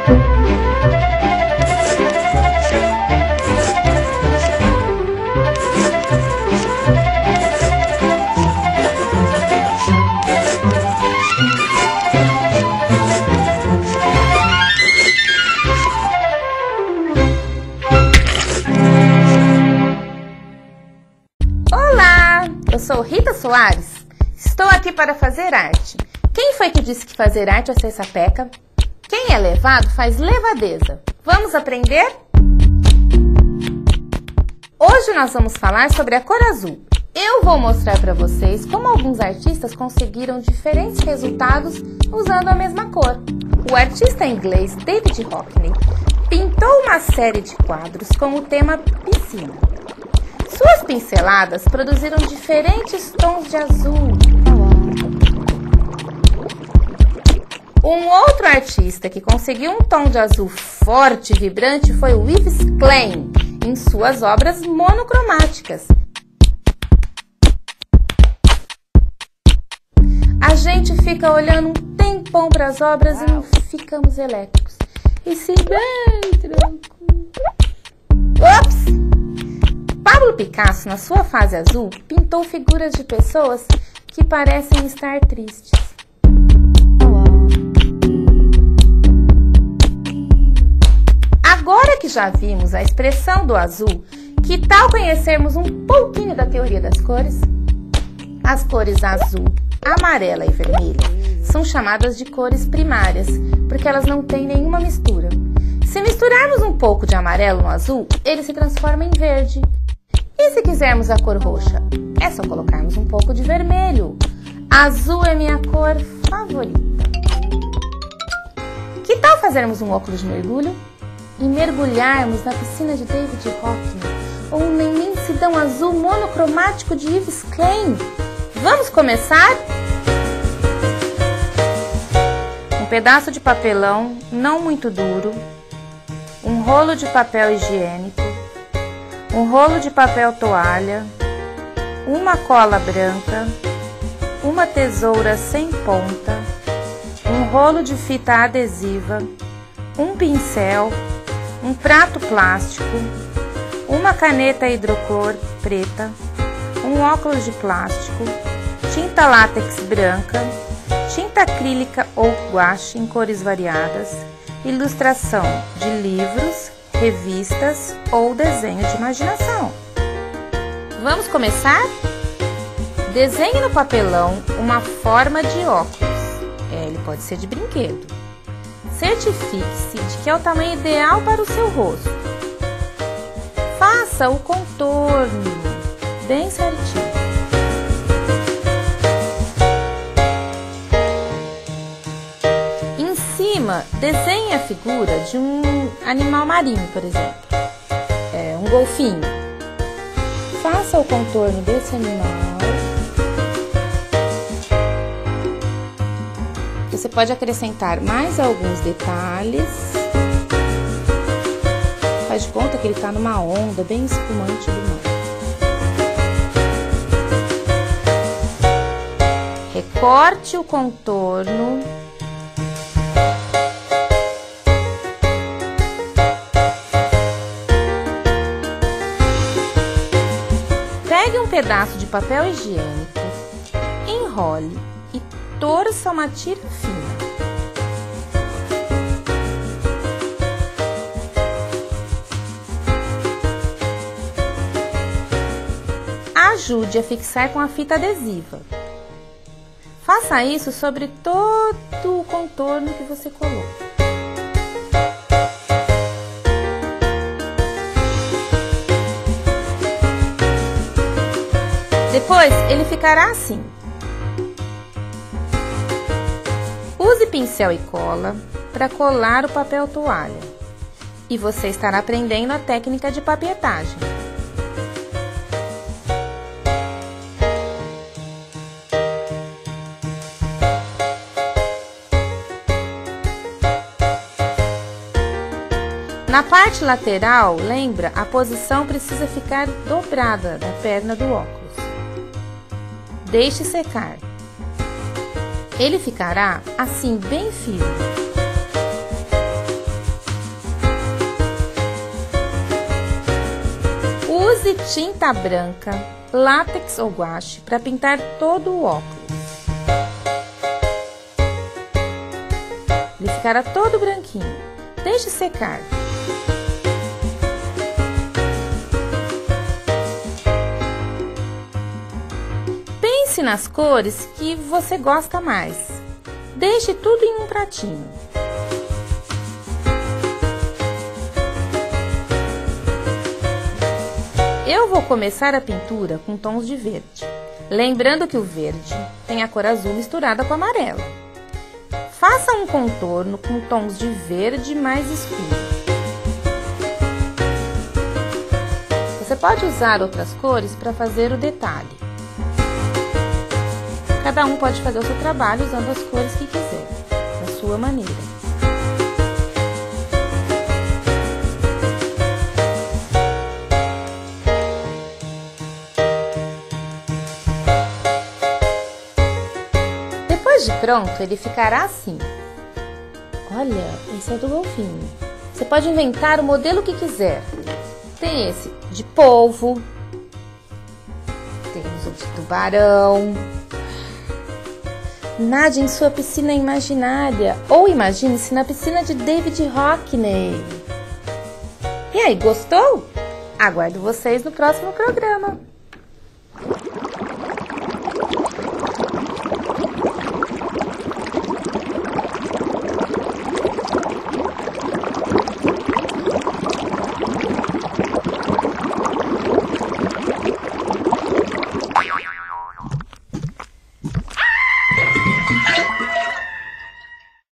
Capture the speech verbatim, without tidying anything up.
Eu sou Rita Soares, estou aqui para fazer arte. Quem foi que disse que fazer arte é ser sapeca? Quem é levado faz levadeza. Vamos aprender? Hoje nós vamos falar sobre a cor azul. Eu vou mostrar para vocês como alguns artistas conseguiram diferentes resultados usando a mesma cor. O artista inglês David Hockney pintou uma série de quadros com o tema piscina. Suas pinceladas produziram diferentes tons de azul. Um outro artista que conseguiu um tom de azul forte e vibrante foi o Yves Klein, em suas obras monocromáticas. A gente fica olhando um tempão para as obras e não ficamos elétricos. E se bem tranquilo. Ops! Pablo Picasso, na sua fase azul, pintou figuras de pessoas que parecem estar tristes. Agora que já vimos a expressão do azul, que tal conhecermos um pouquinho da teoria das cores? As cores azul, amarela e vermelha são chamadas de cores primárias, porque elas não têm nenhuma mistura. Se misturarmos um pouco de amarelo no azul, ele se transforma em verde. E se quisermos a cor roxa? É só colocarmos um pouco de vermelho. Azul é minha cor favorita. Que tal fazermos um óculos de mergulho? E mergulharmos na piscina de David Hockney ou na imensidão azul monocromático de Yves Klein? Vamos começar? Um pedaço de papelão não muito duro, um rolo de papel higiênico, um rolo de papel toalha, uma cola branca, uma tesoura sem ponta, um rolo de fita adesiva, um pincel, um prato plástico, uma caneta hidrocor preta, um óculos de plástico, tinta látex branca, tinta acrílica ou guache em cores variadas, ilustração de livros, revistas ou desenho de imaginação. Vamos começar? Desenhe no papelão uma forma de óculos. É, ele pode ser de brinquedo. Certifique-se de que é o tamanho ideal para o seu rosto. Faça o contorno bem certinho. Em cima, desenhe a figura de um animal marinho, por exemplo, é, um golfinho. Faça o contorno desse animal. Você pode acrescentar mais alguns detalhes. Faz de conta que ele está numa onda bem espumante do mar. Recorte o contorno. Pegue um pedaço de papel higiênico, enrole e torça uma tira fina. Ajude a fixar com a fita adesiva. Faça isso sobre todo o contorno que você colocou. Depois, ele ficará assim. Use pincel e cola para colar o papel toalha. E você estará aprendendo a técnica de papietagem. Na parte lateral, lembra, a posição precisa ficar dobrada da perna do óculos. Deixe secar. Ele ficará assim bem firme. tinta branca, látex ou guache para pintar todo o óculos. Ele ficará todo branquinho. Deixe secar. Pense nas cores que você gosta mais. Deixe tudo em um pratinho. Eu vou começar a pintura com tons de verde. Lembrando que o verde tem a cor azul misturada com amarelo. Faça um contorno com tons de verde mais escuro. Você pode usar outras cores para fazer o detalhe. Cada um pode fazer o seu trabalho usando as cores que quiser, da sua maneira. Depois de pronto, ele ficará assim. Olha, esse é do golfinho. Você pode inventar o modelo que quiser. Tem esse de polvo. Temos o de tubarão. Nade em sua piscina imaginária. Ou imagine-se na piscina de David Hockney. E aí, gostou? Aguardo vocês no próximo programa.